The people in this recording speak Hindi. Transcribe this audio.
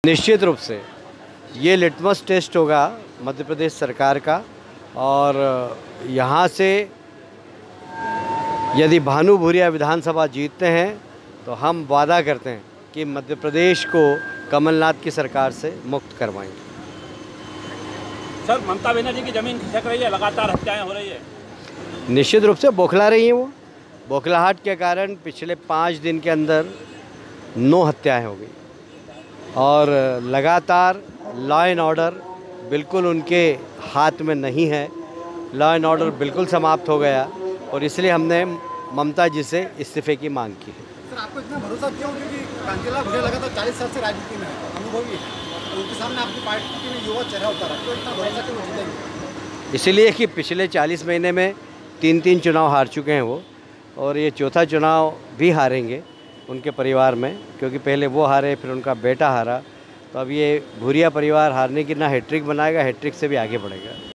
निश्चित रूप से ये लिटमस टेस्ट होगा मध्य प्रदेश सरकार का, और यहाँ से यदि भानु भूरिया विधानसभा जीतते हैं तो हम वादा करते हैं कि मध्य प्रदेश को कमलनाथ की सरकार से मुक्त करवाएंगे। सर, ममता बनर्जी की जमीन खिसक रही है, लगातार हत्याएं हो रही है। निश्चित रूप से बौखला रही हैं वो। बौखलाहट के कारण पिछले 5 दिन के अंदर 9 हत्याएं हो गई, और लगातार लॉ एंड ऑर्डर बिल्कुल उनके हाथ में नहीं है। लॉ एंड ऑर्डर बिल्कुल समाप्त हो गया, और इसलिए हमने ममता जी से इस्तीफे की मांग की है। सर, आपको इतना भरोसा क्यों? क्योंकि कांतिलाल भूरिया लगातार 40 साल से राजनीति में है, अनुभवी है, तो उनके सामने आपकी पार्टी में युवा चेहरा उतारा, तो इतना भरोसा क्यों जीतेंगे? इसलिए कि पिछले 40 महीने में 3 चुनाव हार चुके हैं वो, और ये चौथा चुनाव भी हारेंगे उनके परिवार में, क्योंकि पहले वो हारे, फिर उनका बेटा हारा। तो अब ये भूरिया परिवार हारने की ना हैट्रिक बनाएगा, हैट्रिक से भी आगे बढ़ेगा।